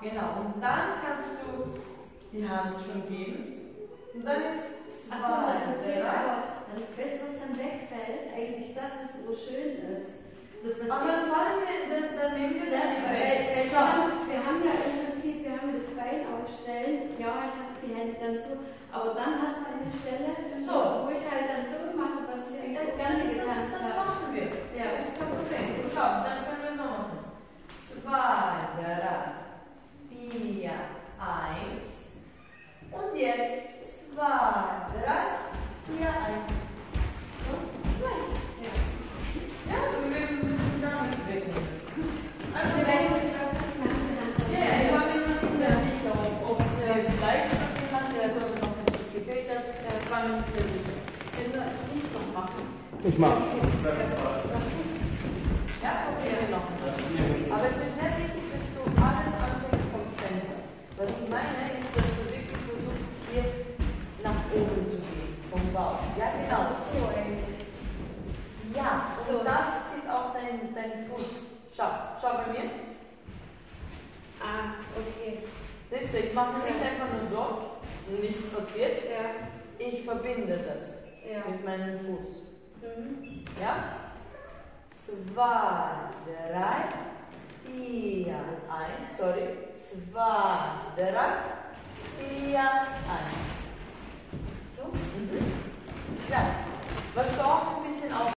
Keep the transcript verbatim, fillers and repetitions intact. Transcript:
Genau, und dann kannst du die Hand schon geben. Und dann ist zwei, Achso, dann fehlt drei. aber, dann das, was dann wegfällt, eigentlich das, was so schön ist. Das, was Aber dann, fallen wir, dann, dann nehmen wir das ja, nicht weil, weg. weil wir, haben, wir haben ja im Prinzip, wir haben das Bein aufstellen, ja, ich habe die Hände dann so, aber dann hat man eine Stelle, So. wo ich halt dann so mache, was ich eigentlich Das, gerne das, getanzt das habe. machen wir. Ja, ist kein Problem. Und schau, dann können wir so machen. Zwei, drei, vier, eins. Und jetzt zwei, drei, vier, eins. So, gleich. Ja. Ja, und wir müssen da nichts wegnehmen. Also, Und wenn du gesagt hast, wir haben die Hand ja, ja, ich war mir noch nicht mehr sicher, ob, ob der vielleicht noch jemand, der hat oder noch etwas gefehlt hat, der war mir nicht mehr sicher. Wenn wir es nicht noch machen. Ich mach. Ja, probieren wir noch. Aber es ist sehr wichtig, dass du alles anfängst vom Center. Was ich meine, ist, dass du wirklich versuchst, hier nach oben zu gehen, vom Bauch. Ja, genau. Das ist so eigentlich. Ja, So. und das zieht auch dein, dein Fuß. Schau, schau bei mir. Ah, okay. Siehst du, ich mache nicht einfach nur so, und nichts passiert. Ja. Ich verbinde das Ja. mit meinem Fuß. Mhm. Ja? Zwei, drei, vier, eins, sorry. Zwei, drei, vier, eins. So? Mhm. Ja. Was du auch ein bisschen auf